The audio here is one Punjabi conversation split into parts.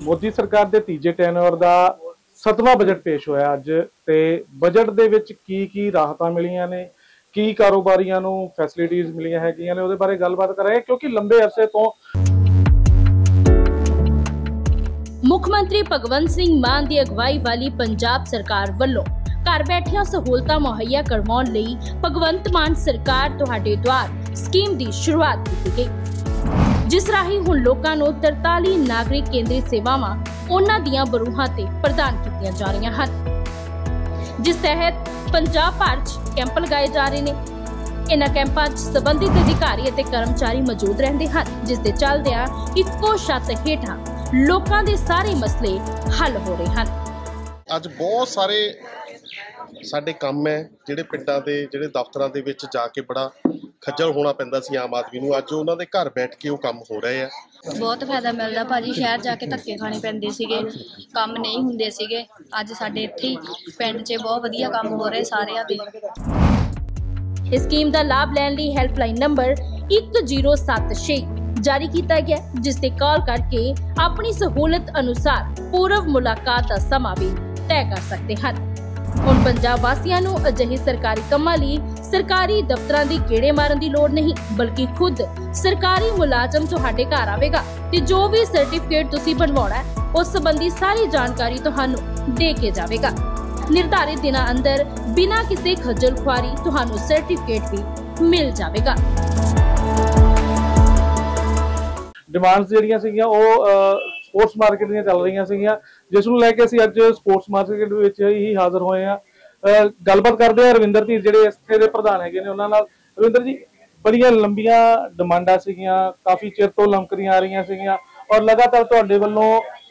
मोदी सरकार के तीजे टैन्योर का 7वां बजट पेश होया अज ते बजट दे विच की राहतां मिलियां ने की कारोबारियां नूं फैसिलिटीज़ मिलियां हैगियां ने उहदे बारे गलबात करांगे क्योंकि लंबे अरसे तो मुख्यमंत्री भगवंत सिंह मान की अगवाई वाली पंजाब सरकार वल्लों घर बैठिया सहूलतां मुहैया करवाउण लई भगवंत मान सरकार तुहाडे द्वार स्कीम की शुरुआत की गई, जिस राही हुण लोकां नूं 43 नागरिक केंद्री सेवावां उन्हां दीयां बरूहां ते प्रदान कीतियां जा रहीआं हन, जिस तहत पंजाब भर च कैंप लगाए जा रहे ने। इन्हां कैंपां च संबंधित अधिकारी अते कर्मचारी मौजूद रहिंदे हन, जिस दे चलदिआं इक्को छत हेठां लोकां दे सारे मसले हल हो रहे हन। ਅੱਜ बहुत सारे ਸਾਡੇ ਕੰਮ ਹੈ ਜਿਹੜੇ ਪਿੰਡਾਂ ਦੇ ਜਿਹੜੇ ਦਫ਼ਤਰਾਂ ਦੇ ਵਿੱਚ ਜਾ ਕੇ ਬੜਾ ਖੱਜਲ ਹੋਣਾ ਪੈਂਦਾ ਸੀ ਆਮ ਆਦਮੀ ਨੂੰ, ਅੱਜ ਉਹਨਾਂ ਦੇ ਘਰ ਬੈਠ ਕੇ ਉਹ ਕੰਮ ਹੋ ਰਹੇ ਆ। ਬਹੁਤ ਫਾਇਦਾ ਮਿਲਦਾ ਭਾਜੀ, ਸ਼ਹਿਰ ਜਾ ਕੇ ਧੱਕੇ ਖਾਣੇ ਪੈਂਦੇ ਸੀਗੇ, ਕੰਮ ਨਹੀਂ ਹੁੰਦੇ ਸੀਗੇ, ਅੱਜ ਸਾਡੇ ਇੱਥੇ ਹੀ ਪਿੰਡ 'ਚ ਬਹੁਤ ਵਧੀਆ ਕੰਮ ਹੋ ਰਹੇ ਸਾਰਿਆਂ ਦੇ। ਇਸ ਸਕੀਮ ਦਾ ਲਾਭ ਲੈਣ ਲਈ ਹੈਲਪਲਾਈਨ ਨੰਬਰ 1076 जारी किया गया, जिस ते कॉल करके अपनी सहूलत अनुसार पूर्व मुलाकात का समा भी तय कर सकते हैं। हुण पंजाब वासियां नूं अजिहे सरकारी कामां लई सरकारी दफ्तरां दी गेड़े मारन दी लोड़ नहीं, बल्कि खुद सरकारी मुलाजम तुहाडे घर आवेगा ते जो भी सर्टिफिकेट तुसीं बनवाउणा है उस संबंधी सारी जानकारी तुहानूं दे के जावेगा। निर्धारित दिनां अंदर बिना किसी खज्जल खुआरी तुहानूं सर्टिफिकेट भी मिल जावेगा। डिमांड्स ਜਿਹੜੀਆਂ ਸੀਗੀਆਂ ਉਹ ਸਪੋਰਟਸ ਮਾਰਕੀਟ ਦੀਆਂ ਚੱਲ ਰਹੀਆਂ ਸੀਗੀਆਂ, ਜਿਸ ਨੂੰ ਲੈ ਕੇ ਅਸੀਂ ਅੱਜ ਸਪੋਰਟਸ ਮਾਰਕੀਟ ਵਿੱਚ ਹੀ ਹਾਜ਼ਰ ਹੋਏ ਆ। ਗੱਲਬਾਤ ਕਰਦੇ ਆ ਰਵਿੰਦਰ ਜੀ ਜਿਹੜੇ ਇੱਥੇ ਦੇ ਪ੍ਰਧਾਨ ਹੈਗੇ ਨੇ ਉਹਨਾਂ ਨਾਲ। ਰਵਿੰਦਰ ਜੀ, ਬੜੀਆਂ ਲੰਬੀਆਂ ਡਿਮਾਂਡਾਂ ਸੀਗੀਆਂ, ਕਾਫੀ ਚਿਰ ਤੋਂ ਲੰਮਕਦੀਆਂ ਆ ਰਹੀਆਂ ਸੀਗੀਆਂ ਔਰ ਲਗਾਤਾਰ ਤੁਹਾਡੇ ਵੱਲੋਂ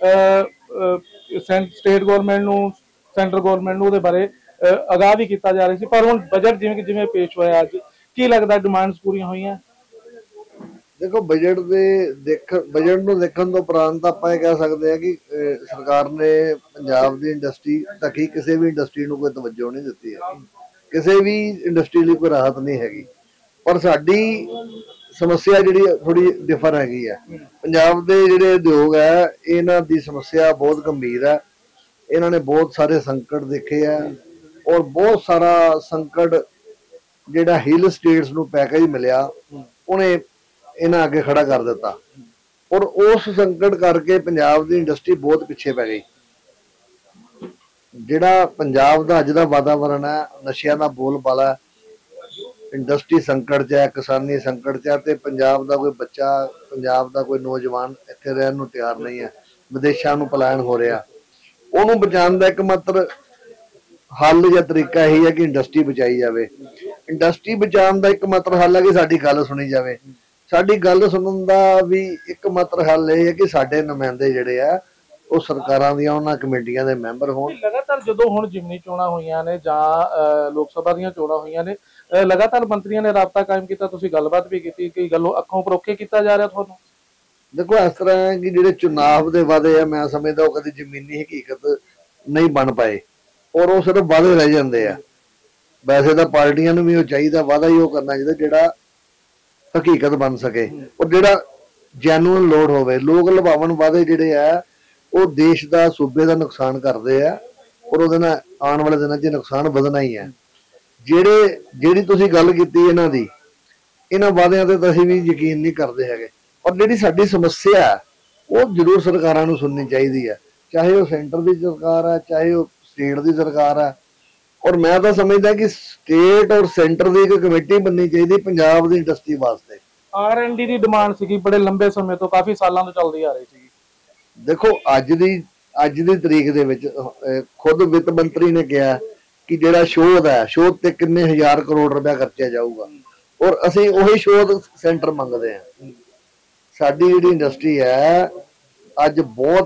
ਸਟੇਟ ਗਵਰਨਮੈਂਟ ਨੂੰ ਸੈਂਟਰ ਗਵਰਨਮੈਂਟ ਨੂੰ ਉਹਦੇ ਬਾਰੇ ਆਗਾਹ ਵੀ ਕੀਤਾ ਜਾ ਰਿਹਾ ਸੀ, ਪਰ ਹੁਣ ਬਜਟ ਜਿਵੇਂ ਪੇਸ਼ ਹੋਇਆ ਅੱਜ, ਕੀ ਲੱਗਦਾ ਡਿਮਾਂਡਸ ਪੂਰੀਆਂ ਹੋਈਆਂ? देखो बजट ਨੂੰ ਦੇਖਣ ਤੋਂ ਉਪਰੰਤ ਆਪਾਂ ਇਹ ਕਹਿ ਸਕਦੇ ਆ ਕਿ ਸਰਕਾਰ ਨੇ ਪੰਜਾਬ ਦੀ ਇੰਡਸਟਰੀ ਤੱਕ ਹੀ ਕਿਸੇ ਵੀ ਇੰਡਸਟਰੀ ਨੂੰ ਕੋਈ ਤਵੱਜੋ ਨਹੀਂ ਦਿੱਤੀ ਹੈ, ਕਿਸੇ ਵੀ ਇੰਡਸਟਰੀ ਲਈ ਕੋਈ ਰਾਹਤ ਨਹੀਂ ਹੈਗੀ। ਪਰ ਸਾਡੀ ਸਮੱਸਿਆ ਜਿਹੜੀ ਥੋੜੀ ਡਿਫਰ ਹੈਗੀ ਹੈ। ਪੰਜਾਬ ਦੇ ਜਿਹੜੇ ਉਦਯੋਗ ਹੈ ਇਹਨਾਂ ਦੀ ਸਮੱਸਿਆ ਬਹੁਤ ਗੰਭੀਰ ਹੈ। ਇਹਨਾਂ ਨੇ ਬਹੁਤ ਸਾਰੇ ਸੰਕਟ ਦੇਖੇ ਆ ਔਰ ਬਹੁਤ ਸਾਰਾ ਸੰਕਟ ਜਿਹੜਾ ਹਿੱਲ ਸਟੇਟਸ ਨੂੰ ਪੈਕੇਜ ਮਿਲਿਆ ਉਹਨੇ ਇਹਨਾਂ ਅੱਗੇ ਖੜਾ ਕਰ ਦਿੱਤਾ ਔਰ ਉਸ ਸੰਕਟ ਕਰਕੇ ਪੰਜਾਬ ਦੀ ਇੰਡਸਟਰੀ ਬਹੁਤ ਪਿੱਛੇ ਪੈ ਗਈ। ਜਿਹੜਾ ਪੰਜਾਬ ਦਾ ਅੱਜ ਦਾ ਵਾਤਾਵਰਨ ਹੈ, ਨਸ਼ਿਆਂ ਦਾ ਬੋਲਬਾਲਾ, ਇੰਡਸਟਰੀ ਸੰਕਟ 'ਚ ਹੈ, ਕਿਸਾਨੀ ਸੰਕਟ 'ਚ ਹੈ ਤੇ ਪੰਜਾਬ ਦਾ ਕੋਈ ਬੱਚਾ, ਪੰਜਾਬ ਦਾ ਕੋਈ ਨੌਜਵਾਨ ਇੱਥੇ ਰਹਿਣ ਨੂੰ ਤਿਆਰ ਨਹੀਂ ਹੈ, ਵਿਦੇਸ਼ਾਂ ਨੂੰ ਪਲਾਇਨ ਹੋ ਰਿਹਾ। ਉਹਨੂੰ ਬਚਾਉਣ ਦਾ ਇੱਕਮਾਤਰ ਹੱਲ ਜਾਂ ਤਰੀਕਾ ਇਹੀ ਹੈ ਕਿ ਇੰਡਸਟਰੀ ਬਚਾਈ ਜਾਵੇ। ਇੰਡਸਟਰੀ ਬਚਾਉਣ ਦਾ ਇੱਕਮਾਤਰ ਹੱਲ ਹੈ ਕਿ ਸਾਡੀ ਗੱਲ ਸੁਣੀ ਜਾਵੇ। ਸਾਡੀ ਗੱਲ ਸੁਣਨ ਦਾ ਵੀ ਇੱਕ ਮਾਤਰ ਹੱਲ ਇਹ ਹੈ ਕਿ ਸਾਡੇ ਨੁਮਾਇੰਦੇ ਜਿਹੜੇ ਆ ਉਹ ਸਰਕਾਰਾਂ ਦੀਆਂ ਉਹਨਾਂ ਕਮੇਟੀਆਂ ਦੇ ਮੈਂਬਰ ਹੋਣ। ਲਗਾਤਾਰ ਜਦੋਂ ਹੁਣ ਜਿਮਨੀ ਚੋਣਾਂ ਹੋਈਆਂ ਨੇ ਜਾਂ ਲੋਕ ਸਭਾ ਦੀਆਂ ਚੋਣਾਂ ਹੋਈਆਂ ਨੇ, ਲਗਾਤਾਰ ਮੰਤਰੀਆਂ ਨੇ ਰਾਬਤਾ ਕਾਇਮ ਕੀਤਾ, ਤੁਸੀਂ ਗੱਲਬਾਤ ਵੀ ਕੀਤੀ, ਕਈ ਗੱਲੋਂ ਅੱਖੋਂ ਪਰੋਖੇ ਕੀਤਾ ਜਾ ਰਿਹਾ ਤੁਹਾਨੂੰ? ਦੇਖੋ ਇਸ ਤਰ੍ਹਾਂ ਹੈ ਕਿ ਜਿਹੜੇ ਚੁਣਾਵ ਦੇ ਵਾਅਦੇ ਆ ਮੈਂ ਸਮਝਦਾ ਉਹ ਕਦੀ ਜ਼ਮੀਨੀ ਹਕੀਕਤ ਨਹੀਂ ਬਣ ਪਾਏ ਔਰ ਉਹ ਸਿਰਫ ਵਾਅਦੇ ਰਹਿ ਜਾਂਦੇ ਆ। ਵੈਸੇ ਤਾਂ ਪਾਰਟੀਆਂ ਨੂੰ ਵੀ ਉਹ ਚਾਹੀਦਾ, ਵਾਅਦਾ ਹੀ ਉਹ ਕਰਨਾ ਚਾਹੀਦਾ ਜਿਹੜਾ ਹਕੀਕਤ ਬਣ ਸਕੇ ਔਰ ਜਿਹੜਾ ਜੈਨੂਅਨ ਲੋੜ ਹੋਵੇ। ਲੋਕ ਲੁਭਾਵਣ ਵਾਅਦੇ ਜਿਹੜੇ ਆ ਉਹ ਦੇਸ਼ ਦਾ, ਸੂਬੇ ਦਾ ਨੁਕਸਾਨ ਕਰਦੇ ਆ ਔਰ ਉਹਦੇ ਨਾਲ ਆਉਣ ਵਾਲੇ ਦਿਨਾਂ 'ਚ ਨੁਕਸਾਨ ਵਧਣਾ ਹੀ ਹੈ। ਜਿਹੜੀ ਤੁਸੀਂ ਗੱਲ ਕੀਤੀ ਇਹਨਾਂ ਵਾਅਦਿਆਂ ਤੇ ਤਾਂ ਅਸੀਂ ਵੀ ਯਕੀਨ ਨਹੀਂ ਕਰਦੇ ਹੈਗੇ ਔਰ ਜਿਹੜੀ ਸਾਡੀ ਸਮੱਸਿਆ ਉਹ ਜ਼ਰੂਰ ਸਰਕਾਰਾਂ ਨੂੰ ਸੁਣਨੀ ਚਾਹੀਦੀ ਹੈ, ਚਾਹੇ ਉਹ ਸੈਂਟਰ ਦੀ ਸਰਕਾਰ ਹੈ, ਚਾਹੇ ਉਹ ਸਟੇਟ ਦੀ ਸਰਕਾਰ ਹੈ। ਔਰ ਮੈਂ ਤਾਂ ਸਮਝਦਾ ਕਿ ਸਟੇਟ ਔਰ ਸੈਂਟਰ ਦੀ ਇੱਕ ਕਮੇਟੀ ਬਣਨੀ ਚਾਹੀਦੀ ਪੰਜਾਬ ਦੀ ਇੰਡਸਟਰੀ ਵਾਸਤੇ। R&D ਦੀ ਡਿਮਾਂਡ ਸੀਗੀ ਬੜੇ ਲੰਬੇ ਸਮੇਂ ਤੋਂ, ਕਾਫੀ ਸਾਲਾਂ ਤੋਂ ਚੱਲਦੀ ਆ ਰਹੀ ਸੀ। ਦੇਖੋ ਅੱਜ ਦੀ ਤਰੀਕ ਦੇ ਵਿੱਚ ਖੁਦ ਵਿੱਤ ਮੰਤਰੀ ਨੇ ਕਿਹਾ ਕਿ ਜਿਹੜਾ ਸ਼ੋਧ ਤੇ ਕਿੰਨੇ ਹਜ਼ਾਰ ਕਰੋੜ ਰੁਪਇਆ ਖਰਚਿਆ ਜਾਊਗਾ ਔਰ ਅਸੀਂ ਉਹੀ ਸ਼ੋਧ ਸੈਂਟਰ ਮੰਗਦੇ ਹਾਂ। ਸਾਡੀ ਜਿਹੜੀ ਇੰਡਸਟਰੀ ਹੈ ਅੱਜ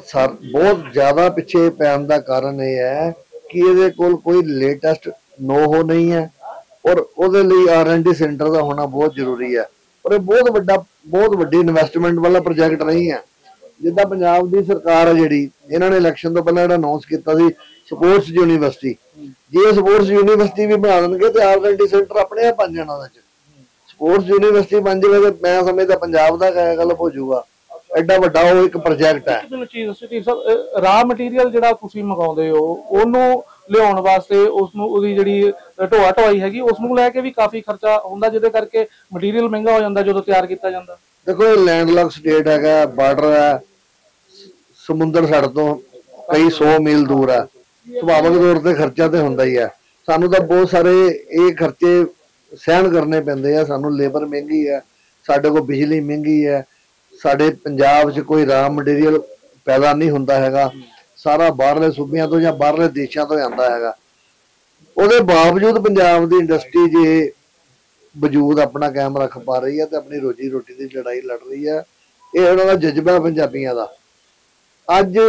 ਬਹੁਤ ਜ਼ਿਆਦਾ ਪਿੱਛੇ ਪੈਣ ਦਾ ਕਾਰਨ ਇਹ ਹੈ ਕਿ ਇਹਦੇ ਕੋਲ ਕੋਈ ਲੇਟੈਸਟ ਨੋ-ਹੋ ਨਹੀਂ ਹੈ ਔਰ ਉਹਦੇ ਲਈ R&D ਸੈਂਟਰ ਦਾ ਹੋਣਾ ਬਹੁਤ ਜ਼ਰੂਰੀ ਹੈ। ਔਰ ਇਹ ਬਹੁਤ ਵੱਡੀ ਇਨਵੈਸਟਮੈਂਟ ਵਾਲਾ ਪ੍ਰੋਜੈਕਟ ਨਹੀਂ ਹੈ। ਜਿੱਦਾਂ ਪੰਜਾਬ ਦੀ ਸਰਕਾਰ ਹੈ ਜਿਹੜੀ, ਇਹਨਾਂ ਨੇ ਇਲੈਕਸ਼ਨ ਤੋਂ ਪਹਿਲਾਂ ਜਿਹੜਾ ਅਨਾਉਂਸ ਕੀਤਾ ਸੀ ਸਪੋਰਟਸ ਯੂਨੀਵਰਸਿਟੀ, ਜੇ ਸਪੋਰਟਸ ਯੂਨੀਵਰਸਿਟੀ ਵੀ ਬਣਾ ਦੇਣਗੇ ਤੇ R&D ਸੈਂਟਰ ਆਪਣੇ ਆਪ ਬਣ ਜਾਣਾ ਉਹਦੇ 'ਚ। ਸਪੋਰਟਸ ਯੂਨੀਵਰਸਿਟੀ ਬਣ ਜਾਵੇ ਤੇ ਮੈਂ ਸਮਝਦਾ ਪੰਜਾਬ ਦਾ ਕਾਇਆ ਕਲਪ ਹੋ ਜਾਊਗਾ। ਐਡਾ ਵੱਡਾ ਉਹ ਇੱਕ ਪ੍ਰੋਜੈਕਟ ਹੈ। ਮੈਨੂੰ ਚੀਜ਼ ਸਟੀਵ ਸਾਹਿਬ, ਰਾ ਮਟੀਰੀਅਲ ਜਿਹੜਾ ਤੁਸੀਂ ਮੰਗਾਉਂਦੇ ਹੋ ਉਹਨੂੰ ਲਿਆਉਣ ਵਾਸਤੇ ਉਸਨੂੰ ਉਹਦੀ ਜਿਹੜੀ ਢੋਆ ਢੋਆਈ ਹੈਗੀ ਉਸ ਨੂੰ ਲੈ ਕੇ ਵੀ ਕਾਫੀ ਖਰਚਾ ਹੁੰਦਾ, ਜਿਹਦੇ ਕਰਕੇ ਮਟੀਰੀਅਲ ਮਹਿੰਗਾ ਹੋ ਜਾਂਦਾ ਜਦੋਂ ਤਿਆਰ ਕੀਤਾ ਜਾਂਦਾ। ਦੇਖੋ ਇਹ ਲੈਂਡਲੌਕ ਸਟੇਟ ਹੈਗਾ, ਬਾਰਡਰ ਹੈ, ਸਮੁੰਦਰ ਸਾਡੇ ਤੋਂ ਕਈ 100 ਮੀਲ ਦੂਰ ਹੈ, ਸੁਭਾਵਿਕ ਤੌਰ ਤੇ ਖਰਚਾ ਤੇ ਹੁੰਦਾ ਹੀ ਹੈ। ਸਾਨੂੰ ਤਾਂ ਬਹੁਤ ਸਾਰੇ ਇਹ ਖਰਚੇ ਸਹਿਣ ਕਰਨੇ ਪੈਂਦੇ ਆ। ਸਾਨੂੰ ਲੇਬਰ ਮਹਿੰਗੀ ਹੈ, ਸਾਡੇ ਕੋਲ ਬਿਜਲੀ ਮਹਿੰਗੀ ਹੈ, ਸਾਡੇ ਪੰਜਾਬ 'ਚ ਕੋਈ ਰਾ ਮਟੀਰੀਅਲ ਪੈਦਾ ਨਹੀਂ ਹੁੰਦਾ ਹੈਗਾ, ਸਾਰਾ ਬਾਹਰਲੇ ਸੂਬਿਆਂ ਤੋਂ ਜਾਂ ਬਾਹਰਲੇ ਦੇਸ਼ਾਂ ਤੋਂ ਆਉਂਦਾ ਹੈਗਾ। ਉਹਦੇ ਬਾਵਜੂਦ ਪੰਜਾਬ ਦੀ ਇੰਡਸਟਰੀ ਜੇ ਵਜੂਦ ਆਪਣਾ ਕਾਇਮ ਰੱਖ ਪਾ ਰਹੀ ਹੈ ਤੇ ਆਪਣੀ ਰੋਜੀ ਰੋਟੀ ਦੀ ਲੜਾਈ ਲੜ ਰਹੀ ਹੈ। ਇਹ ਉਹਨਾਂ ਦਾ ਜਜ਼ਬਾ ਪੰਜਾਬੀਆਂ ਦਾ। ਅੱਜ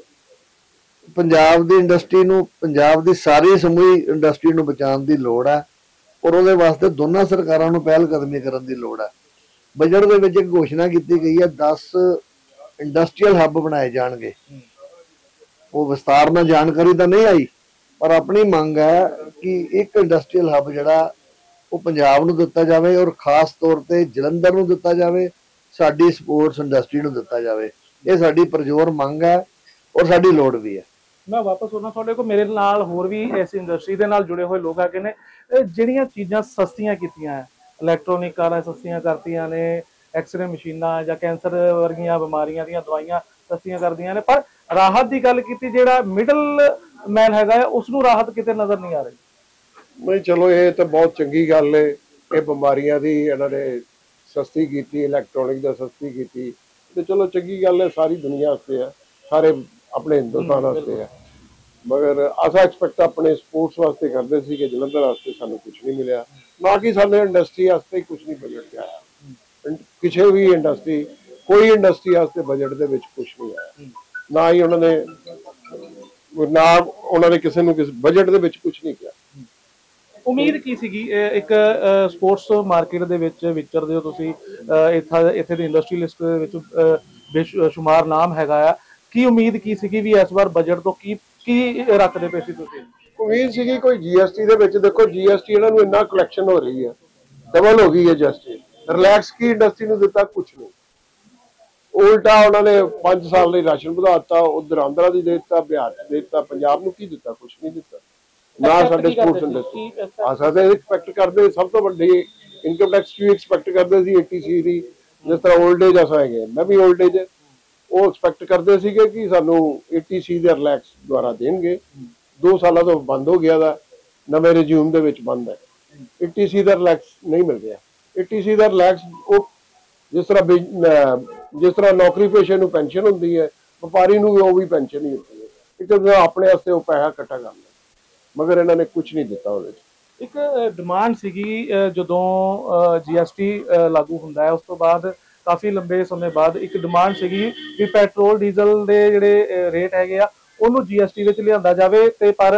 ਪੰਜਾਬ ਦੀ ਇੰਡਸਟਰੀ ਨੂੰ, ਪੰਜਾਬ ਦੀ ਸਾਰੀ ਸਮੂਹੀ ਇੰਡਸਟਰੀ ਨੂੰ ਬਚਾਉਣ ਦੀ ਲੋੜ ਹੈ ਔਰ ਉਹਦੇ ਵਾਸਤੇ ਦੋਨਾਂ ਸਰਕਾਰਾਂ ਨੂੰ ਪਹਿਲ ਕਦਮੀ ਕਰਨ ਦੀ ਲੋੜ ਹੈ। ਬਜਟ ਦੇ ਵਿੱਚ ਇੱਕ ਘੋਸ਼ਣਾ ਕੀਤੀ ਗਈ ਹੈ 10 ਇੰਡਸਟਰੀਅਲ ਹੱਬ ਬਣਾਏ ਜਾਣਗੇ। ਉਹ ਵਿਸਤਾਰ ਨਾਲ ਜਾਣਕਾਰੀ ਤਾਂ ਨਹੀਂ ਆਈ, ਪਰ ਆਪਣੀ ਮੰਗ ਹੈ ਕਿ ਇੱਕ ਇੰਡਸਟਰੀਅਲ ਹੱਬ ਜਿਹੜਾ ਉਹ ਪੰਜਾਬ ਨੂੰ ਦਿੱਤਾ ਜਾਵੇ ਔਰ ਖਾਸ ਤੌਰ ਤੇ ਜਲੰਧਰ ਨੂੰ ਦਿੱਤਾ ਜਾਵੇ, ਸਾਡੀ ਸਪੋਰਟਸ ਇੰਡਸਟਰੀ ਨੂੰ ਦਿੱਤਾ ਜਾਵੇ। ਇਹ ਸਾਡੀ ਪ੍ਰਜੋਰ ਮੰਗ ਹੈ ਔਰ ਸਾਡੀ ਲੋੜ ਵੀ ਹੈ। ਮੈਂ ਵਾਪਸ ਆਉਣਾ ਤੁਹਾਡੇ ਕੋਲ, ਮੇਰੇ ਨਾਲ ਹੋਰ ਵੀ ਇਸ ਇੰਡਸਟਰੀ ਦੇ ਨਾਲ ਜੁੜੇ ਹੋਏ ਲੋਕ ਆ ਕੇ ਨੇ। ਜਿਹੜੀਆਂ ਚੀਜ਼ਾਂ ਸਸਤੀਆਂ ਕੀਤੀਆਂ ਹੈ, ਇਲੈਕਟ੍ਰੋਨਿਕ ਕਾਰਾਂ ਸਸਤੀਆਂ ਕਰਤੀਆਂ ਨੇ, ਐਕਸਰੇ ਮਸ਼ੀਨਾਂ ਜਾਂ ਕੈਂਸਰ ਵਰਗੀਆਂ ਬਿਮਾਰੀਆਂ ਦੀਆਂ ਦਵਾਈਆਂ ਸਸਤੀਆਂ ਕਰਦੀਆਂ ਨੇ, ਪਰ ਰਾਹਤ ਦੀ ਗੱਲ ਕੀਤੀ ਜਿਹੜਾ ਮਿਡਲ ਮੈਨ ਹੈਗਾ ਹੈ ਉਸ ਨੂੰ ਰਾਹਤ ਕਿਤੇ ਨਜ਼ਰ ਨਹੀਂ ਆ ਰਹੀ। ਨਹੀਂ, ਚਲੋ ਇਹ ਤਾਂ ਬਹੁਤ ਚੰਗੀ ਗੱਲ ਹੈ। ਇਹ ਬਿਮਾਰੀਆਂ ਦੀ ਇਹਨਾਂ ਨੇ ਸਸਤੀ ਕੀਤੀ, ਇਲੈਕਟ੍ਰੋਨਿਕ ਦਾ ਸਸਤੀ ਕੀਤੀ ਤੇ ਚਲੋ ਚੰਗੀ ਗੱਲ ਹੈ, ਸਾਰੀ ਦੁਨੀਆ ਵਾਸਤੇ ਹੈ, ਸਾਰੇ ਆਪਣੇ ਹਿੰਦੁਸਤਾਨ ਵਾਸਤੇ ਹੈ। ਮਗਰ ਅਸਾਂ ਐਕਸਪੈਕਟ ਆਪਣੇ ਸਪੋਰਟਸ ਵਾਸਤੇ ਕਰਦੇ ਸੀ ਕਿ ਜਲੰਧਰ ਵਾਸਤੇ ਸਾਨੂੰ ਕੁਝ ਨਹੀਂ ਮਿਲਿਆ, ਨਾ ਕਿ ਸਾਡੇ ਇੰਡਸਟਰੀ ਵਾਸਤੇ ਕੁਝ ਨਹੀਂ ਬਜਟ ਆਇਆ। ਕਿਸੇ ਵੀ ਇੰਡਸਟਰੀ, ਕੋਈ ਇੰਡਸਟਰੀ ਵਾਸਤੇ ਬਜਟ ਦੇ ਵਿੱਚ ਕੁਝ ਨਹੀਂ ਆਇਆ, ਨਾ ਹੀ ਉਹਨਾਂ ਨੇ ਕਿਸੇ ਨੂੰ ਬਜਟ ਦੇ ਵਿੱਚ ਕੁਝ ਨਹੀਂ ਕਿਹਾ। ਉਮੀਦ ਕੀ ਸੀਗੀ? ਇੱਕ ਸਪੋਰਟਸ ਮਾਰਕੀਟ ਦੇ ਵਿੱਚ ਵਿਚਰਦੇ ਹੋ ਤੁਸੀਂ, ਇੱਥੇ ਦੀ ਇੰਡਸਟਰੀ ਲਿਸਟ ਦੇ ਵਿੱਚ ਬੇਸ਼ੁਮਾਰ ਨਾਮ ਹੈਗਾ ਆ, ਕੀ ਉਮੀਦ ਕੀ ਸੀਗੀ ਵੀ ਇਸ ਵਾਰ ਬਜਟ ਤੋਂ ਕੀ ਰੱਖਦੇ ਪਏ ਸੀ ਤੁਸੀਂ? ਉਮੀਦ ਸੀਗੀ ਕੋਈ ਜੀਐਸਟੀ ਦੇ ਵਿੱਚ, ਦੇਖੋ ਜੀਐਸਟੀ ਇਹਨਾਂ ਨੂੰ ਇੰਨਾ ਕਲੈਕਸ਼ਨ ਹੋ ਰਹੀ ਹੈ, ਡਬਲ ਹੋ ਗਈ ਹੈ ਜੀਐਸਟੀ। ਰਿਲੈਕਸ ਕੀ ਇੰਡਸਟਰੀ ਨੂੰ ਦਿੱਤਾ? ਕੁਝ ਨਹੀਂ, ਉਲਟਾ ਉਹਨਾਂ ਨੇ 5 ਸਾਲ ਲਈ ਰਾਸ਼ਨ ਵਧਾ ਦਿੱਤਾ, ਉਧਰ ਆਂਧਰਾ ਦੀ ਦੇ ਦਿੱਤਾ, ਬਿਹਾਰ ਚ ਦੇ ਦਿੱਤਾ, ਪੰਜਾਬ ਨੂੰ ਕੀ ਦਿੱਤਾ? ਕੁਝ ਨਹੀਂ ਦਿੱਤਾ। ਨਾ ਸਾਡੇ ਸਪੋਰਟਸ ਇੰਡਸਟਰੀ ਸਾਡੇ ਐਕਸਪੈਕਟ ਕਰਦੇ, ਸਭ ਤੋਂ ਵੱਡੀ ਇਨਕਮ ਟੈਕਸ ਵੀ ਐਕਸਪੈਕਟ ਕਰਦੇ ਸੀ 80C ਦੀ, ਜਿਸ ਤਰ੍ਹਾਂ 올ਡ ਏਜ ਅਸਾਂ ਹੈਗੇ, ਮੈਂ ਵੀ 올ਡ ਏਜ, ਉਹ ਐਕਸਪੈਕਟ ਕਰਦੇ ਸੀਗੇ ਕਿ ਸਾਨੂੰ 80C ਦੇ ਰਿਲੈਕਸ ਦੁਆਰਾ ਦੇਣਗੇ। 2 ਸਾਲਾਂ ਤੋਂ ਬੰਦ ਹੋ ਗਿਆ ਦਾ, ਨਵੇਂ ਰਿਜ਼ਿਊਮ ਦੇ ਵਿੱਚ ਬੰਦ ਹੈ। 80C ਦਾ ਰਿਲੈਕਸ ਨਹੀਂ ਮਿਲ ਰਿਹਾ। 80C ਦਾ ਰਿਲੈਕਸ ਉਹ ਜਿਸ ਤਰ੍ਹਾਂ ਨੌਕਰੀ ਪੇਸ਼ੇ ਨੂੰ ਪੈਨਸ਼ਨ ਹੁੰਦੀ ਹੈ, ਵਪਾਰੀ ਨੂੰ ਵੀ ਉਹ ਵੀ ਪੈਨਸ਼ਨ ਹੀ ਹੁੰਦੀ ਹੈ, ਇੱਕ ਆਪਣੇ ਵਾਸਤੇ ਉਹ ਪੈਸਾ ਇਕੱਠਾ ਕਰਨਾ, ਮਗਰ ਇਹਨਾਂ ਨੇ ਕੁਝ ਨਹੀਂ ਦਿੱਤਾ ਉਹਦੇ 'ਚ। ਇੱਕ ਡਿਮਾਂਡ ਸੀਗੀ ਜਦੋਂ GST ਲਾਗੂ ਹੁੰਦਾ ਹੈ ਉਸ ਤੋਂ ਬਾਅਦ ਕਾਫੀ ਲੰਬੇ ਸਮੇਂ ਬਾਅਦ ਇੱਕ ਡਿਮਾਂਡ ਸੀਗੀ ਵੀ ਪੈਟਰੋਲ ਡੀਜ਼ਲ ਦੇ ਜਿਹੜੇ ਰੇਟ ਹੈਗੇ ਆ ਉਹਨੂੰ GST ਵਿੱਚ ਲਿਆਂਦਾ ਜਾਵੇ, ਤੇ ਪਰ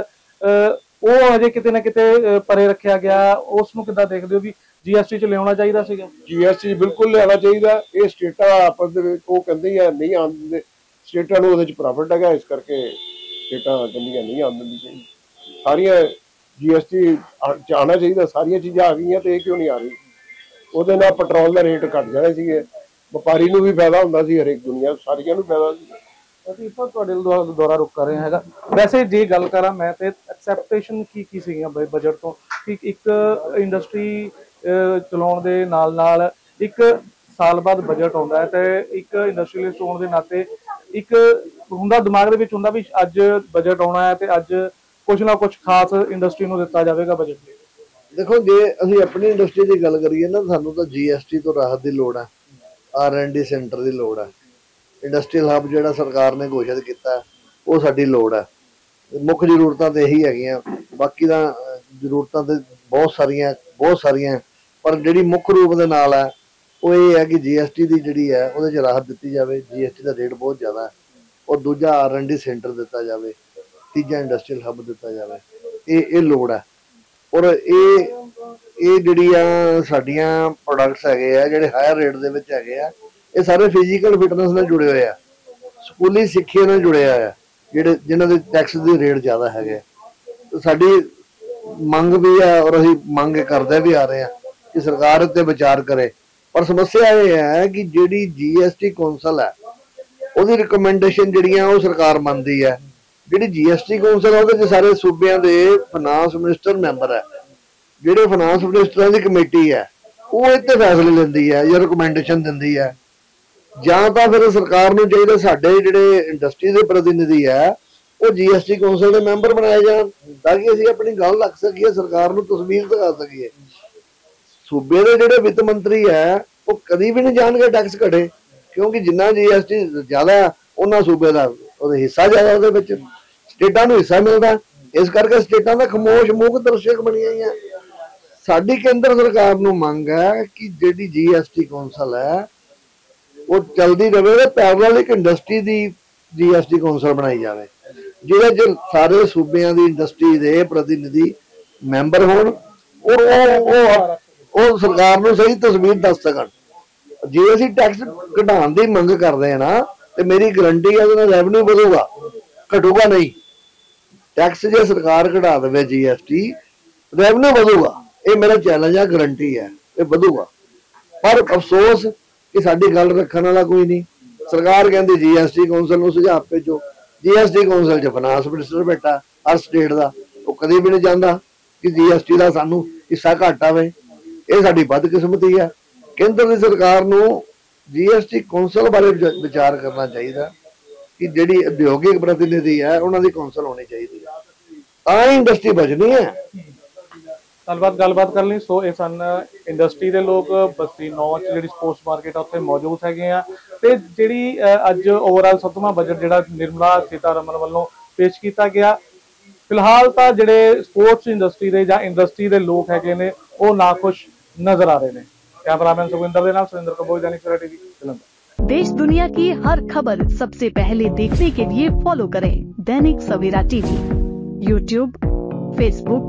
ਉਹ ਅਜੇ ਕਿਤੇ ਨਾ ਕਿਤੇ ਪਰੇ ਰੱਖਿਆ ਗਿਆ। ਉਸ ਨੂੰ ਕਿੱਦਾਂ ਦੇਖਦੇ ਹੋ ਵੀ GST 'ਚ ਲਿਆਉਣਾ ਚਾਹੀਦਾ ਸੀਗਾ? GST ਬਿਲਕੁਲ ਲਿਆਉਣਾ ਚਾਹੀਦਾ। ਇਹ ਸਟੇਟਾਂ ਆਪਸ ਦੇ ਵਿੱਚ ਉਹ ਕਹਿੰਦੇ ਆ ਨਹੀਂ ਆਉਣ ਦਿੰਦੇ, ਸਟੇਟਾਂ ਨੂੰ ਉਹਦੇ 'ਚ ਪ੍ਰੋਫਿਟ ਹੈਗਾ, ਇਸ ਕਰਕੇ ਸਟੇਟਾਂ ਕਹਿੰਦੀਆਂ ਨਹੀਂ ਆਉਣ ਦਿੰਦੀਆਂ। ਸਾਰੀਆਂ GST 'ਚ ਆਉਣਾ ਚਾਹੀਦਾ, ਸਾਰੀਆਂ ਚੀਜ਼ਾਂ ਆ ਗਈਆਂ ਤੇ ਇਹ ਕਿਉਂ ਨਹੀਂ ਆ ਰਹੀ? ਉਹਦੇ ਨਾਲ ਪੈਟਰੋਲ ਦਾ ਰੇਟ ਘਟ ਜਾਣੇ ਸੀਗੇ, ਵਪਾਰੀ ਨੂੰ ਵੀ ਫਾਇਦਾ ਹੁੰਦਾ ਸੀ, ਹਰੇਕ ਦੁਨੀਆ ਸਾਰੀਆਂ ਨੂੰ ਫਾਇਦਾ ਸੀ। ਅਸੀਂ ਪਰ ਤੁਹਾਡੇ ਦੁਆਰਾ ਰੁਕ ਕਰ ਰਹੇ ਹੈਗਾ। ਵੈਸੇ ਜੇ ਗੱਲ ਕਰਾਂ ਮੈਂ ਤੇ ਐਕਸੈਪਟੇਸ਼ਨ ਕੀ ਸੀਗੀਆਂ ਬਜਟ ਤੋਂ ਕਿ ਇੱਕ ਇੰਡਸਟਰੀ ਚਲਾਉਣ ਦੇ ਨਾਲ ਇੱਕ ਸਾਲ ਬਾਅਦ ਬਜਟ ਆਉਂਦਾ ਹੈ ਤੇ ਇੱਕ ਇੰਡਸਟਰੀਅਲਿਸਟ ਹੋਣ ਦੇ ਨਾਤੇ ਇੱਕ ਹੁੰਦਾ ਦਿਮਾਗ ਦੇ ਵਿੱਚ ਹੁੰਦਾ ਵੀ ਅੱਜ ਬਜਟ ਆਉਣਾ ਹੈ ਤੇ ਅੱਜ ਕੁਝ ਨਾ ਕੁਝ ਖਾਸ ਇੰਡਸਟਰੀ ਨੂੰ ਦਿੱਤਾ ਜਾਵੇਗਾ ਬਜਟ ਲਈ। ਦੇਖੋ, ਜੇ ਅਸੀਂ ਆਪਣੀ ਇੰਡਸਟਰੀ ਦੀ ਗੱਲ ਕਰੀਏ ਨਾ, ਸਾਨੂੰ ਤਾਂ GST ਤੋਂ ਰਾਹਤ ਦੀ ਲੋੜ ਹੈ, R&D ਸੈਂਟਰ ਦੀ ਲੋੜ ਹੈ। ਇੰਡਸਟਰੀਅਲ ਹੱਬ ਜਿਹੜਾ ਸਰਕਾਰ ਨੇ ਘੋਸ਼ਿਤ ਕੀਤਾ ਉਹ ਸਾਡੀ ਲੋੜ ਹੈ। ਮੁੱਖ ਜ਼ਰੂਰਤਾਂ ਤਾਂ ਇਹੀ ਹੈਗੀਆਂ, ਬਾਕੀ ਤਾਂ ਜ਼ਰੂਰਤਾਂ ਤੇ ਬਹੁਤ ਸਾਰੀਆਂ, ਪਰ ਜਿਹੜੀ ਮੁੱਖ ਰੂਪ ਦੇ ਨਾਲ ਹੈ ਉਹ ਇਹ ਹੈ ਕਿ GST ਦੀ ਜਿਹੜੀ ਹੈ ਉਹਦੇ 'ਚ ਰਾਹਤ ਦਿੱਤੀ ਜਾਵੇ। GST ਦਾ ਰੇਟ ਬਹੁਤ ਜ਼ਿਆਦਾ ਹੈ। ਔਰ ਦੂਜਾ R&D ਸੈਂਟਰ ਦਿੱਤਾ ਜਾਵੇ, ਤੀਜਾ ਇੰਡਸਟਰੀਅਲ ਹੱਬ ਦਿੱਤਾ ਜਾਵੇ। ਇਹ ਲੋੜ ਹੈ। ਔਰ ਇਹ ਜਿਹੜੀਆਂ ਸਾਡੀਆਂ ਪ੍ਰੋਡਕਟਸ ਹੈਗੇ ਆ ਜਿਹੜੇ ਹਾਇਰ ਰੇਟ ਦੇ ਵਿੱਚ ਹੈਗੇ ਆ, ਇਹ ਸਾਰੇ ਫਿਜ਼ੀਕਲ ਫਿਟਨੈਸ ਨਾਲ ਜੁੜੇ ਹੋਏ ਆ, ਸਕੂਲੀ ਸਿੱਖਿਆ ਨਾਲ ਜੁੜੇ ਆ, ਜਿਨ੍ਹਾਂ ਦੇ ਟੈਕਸ ਦੇ ਰੇਟ ਜ਼ਿਆਦਾ ਹੈਗੇ। ਸਾਡੀ ਮੰਗ ਵੀ ਹੈ ਔਰ ਅਸੀਂ ਮੰਗ ਕਰਦੇ ਵੀ ਆ ਰਹੇ ਹਾਂ ਕਿ ਸਰਕਾਰ ਉੱਤੇ ਵਿਚਾਰ ਕਰੇ ਪਰ ਸਮੱਸਿਆ ਇਹ ਹੈ ਕਿ ਜਿਹੜੀ GST ਕੌਂਸਲ ਹੈ ਉਹਦੀ ਰਿਕਮੈਂਡੇਸ਼ਨ ਜਿਹੜੀਆਂ ਉਹ ਸਰਕਾਰ ਮੰਨਦੀ ਹੈ। ਜਿਹੜੀ GST ਕੌਂਸਲ ਹੈ ਉਹਦੇ 'ਚ ਸਾਰੇ ਸੂਬਿਆਂ ਦੇ ਫਾਈਨਾਂਸ ਮਿਨਿਸਟਰ ਮੈਂਬਰ ਹੈ। ਜਿਹੜੇ ਫਾਈਨਾਂਸ ਮਿਨਿਸਟਰਾਂ ਦੀ ਕਮੇਟੀ ਹੈ ਉਹ ਇੱਥੇ ਫੈਸਲੇ ਲੈਂਦੀ ਹੈ ਜਾਂ ਰਿਕਮੈਂਡੇਸ਼ਨ ਦਿੰਦੀ ਹੈ। ਜਾਂ ਤਾਂ ਫਿਰ ਸਰਕਾਰ ਨੂੰ ਚਾਹੀਦਾ ਸਾਡੇ ਜਿਹੜੇ ਇੰਡਸਟਰੀ ਦੇ ਪ੍ਰਤੀਨਿਧੀ ਹੈ ਉਹ GST ਕੌਂਸਲ ਦੇ ਮੈਂਬਰ ਬਣਾਏ ਜਾਣ ਤਾਂ ਕਿ ਅਸੀਂ ਆਪਣੀ ਗੱਲ ਰੱਖ ਸਕੀਏ, ਸਰਕਾਰ ਨੂੰ ਤਸਵੀਰ ਦਿਖਾ ਸਕੀਏ। ਸੂਬੇ ਦੇ ਜਿਹੜੇ ਵਿੱਤ ਮੰਤਰੀ ਹੈ ਉਹ ਕਦੀ ਵੀ ਨਹੀਂ ਜਾਣਗੇ ਟੈਕਸ ਘਟੇ, ਕਿਉਂਕਿ ਜਿੰਨਾ GST ਜ਼ਿਆਦਾ ਉਹਨਾਂ ਸੂਬੇ ਦਾ ਉਹਦਾ ਹਿੱਸਾ ਜ਼ਿਆਦਾ, ਉਹਦੇ ਵਿੱਚ ਸਟੇਟਾਂ ਨੂੰ ਹਿੱਸਾ ਮਿਲਦਾ। ਇਸ ਕਰਕੇ ਸਟੇਟਾਂ ਦਾ ਖਾਮੋਸ਼ ਮੂਕ ਦਰਸ਼ਕ ਬਣੀਆਂ ਹੋਈਆਂ। ਸਾਡੀ ਕੇਂਦਰ ਸਰਕਾਰ ਨੂੰ ਮੰਗ ਹੈ ਕਿ ਜਿਹੜੀ GST ਕੌਂਸਲ ਹੈ ਉਹ ਚਲਦੀ ਰਹੇ ਤੇ ਪੈਰਲਲ ਇੱਕ ਇੰਡਸਟਰੀ ਦੀ GST ਕੌਂਸਲ ਬਣਾਈ ਜਾਵੇ ਜਿਹਦੇ 'ਚ ਸਾਰੇ ਸੂਬਿਆਂ ਦੀ ਇੰਡਸਟਰੀ ਦੇ ਪ੍ਰਤੀਨਿਧੀ ਮੈਂਬਰ ਹੋਣ ਔਰ ਉਹ ਸਰਕਾਰ ਨੂੰ ਸਹੀ ਤਸਵੀਰ ਦੱਸ ਸਕਣ। ਜੇ ਅਸੀਂ ਟੈਕਸ ਘਟਾਉਣ ਦੀ ਮੰਗ ਕਰਦੇ ਹਾਂ ਨਾ ਤੇ ਮੇਰੀ ਗਰੰਟੀ ਹੈ ਉਹਦਾ ਰੈਵਨਿਊ ਵਧੂਗਾ, ਘਟੂਗਾ ਨਹੀਂ। ਟੈਕਸ ਜੇ ਸਰਕਾਰ ਘਟਾ ਦੇਵੇ GST ਰੈਵਨਿਊ ਵਧੂਗਾ, ਇਹ ਮੇਰਾ ਚੈਲੰਜ ਹੈ, ਗਰੰਟੀ ਹੈ ਇਹ ਵਧੂਗਾ। ਪਰ ਅਫਸੋਸ ਕਿ ਸਾਡੀ ਗੱਲ ਰੱਖਣ ਵਾਲਾ ਕੋਈ ਨਹੀਂ। ਸਰਕਾਰ ਕਹਿੰਦੀ GST ਕੌਂਸਲ ਨੂੰ ਸੁਝਾਅ ਭੇਜੋ। GST ਕੌਂਸਲ 'ਚ ਫਾਈਨਾਂਸ ਮਿਨਿਸਟਰ ਬੈਠਾ ਹਰ ਸਟੇਟ ਦਾ, ਉਹ ਕਦੇ ਵੀ ਨਹੀਂ ਚਾਹੁੰਦਾ ਕਿ GST ਦਾ ਸਾਨੂੰ ਹਿੱਸਾ ਘੱਟ ਆਵੇ। ਇਹ ਸਾਡੀ ਬਦਕਿਸਮਤੀ ਹੈ। ਕੇਂਦਰ ਦੀ ਸਰਕਾਰ ਨੂੰ GST ਕੌਂਸਲ ਬਾਰੇ ਵਿਚਾਰ ਕਰਨਾ ਚਾਹੀਦਾ ਕਿ ਜਿਹੜੀ ਉਦਯੋਗਿਕ ਪ੍ਰਤੀਨਿਧੀ ਹੈ ਉਹਨਾਂ ਦੀ ਕੌਂਸਲ ਹੋਣੀ ਚਾਹੀਦੀ ਹੈ, ਤਾਂ ਹੀ ਇੰਡਸਟਰੀ ਬਚਣੀ ਹੈ। ਗੱਲਬਾਤ ਕਰ ਲਈ। ਸੋ ਇਹ ਸਨ ਇੰਡਸਟਰੀ ਦੇ ਲੋਕ ਬਸਤੀ 9 'ਚ ਜਿਹੜੀ ਸਪੋਰਟਸ ਮਾਰਕੀਟ ਆ ਉੱਥੇ ਮੌਜੂਦ ਹੈਗੇ ਆ। ਤੇ ਜਿਹੜੀ ਅੱਜ ਓਵਰਆਲ 7ਵਾਂ ਬਜਟ ਜਿਹੜਾ ਨਿਰਮਲਾ ਸੀਤਾਰਮਨ ਵੱਲੋਂ ਪੇਸ਼ ਕੀਤਾ ਗਿਆ, ਫਿਲਹਾਲ ਤਾਂ ਜਿਹੜੇ ਸਪੋਰਟਸ ਇੰਡਸਟਰੀ ਦੇ ਜਾਂ ਇੰਡਸਟਰੀ ਦੇ ਲੋਕ ਹੈਗੇ ਨੇ ਉਹ ਨਾਖੁਸ਼ नजर आ रहे हैं। कैमरामैन सुखविंदर के नाम सुरेंद्र कबोज, दैनिक सवेरा टीवी, जलंधर। देश दुनिया की हर खबर सबसे पहले देखने के लिए फॉलो करें Dainik Savera TV, YouTube, Facebook,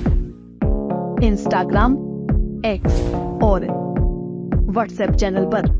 Instagram, X और व्हाट्सएप चैनल पर।